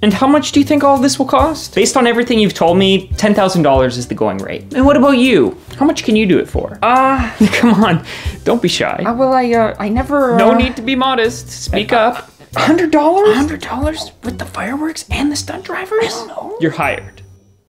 And how much do you think all this will cost? Based on everything you've told me, $10,000 is the going rate. And what about you? How much can you do it for? Come on, don't be shy. Well, I never... No need to be modest. Speak up. $100? $100 with the fireworks and the stunt drivers? No. You're hired.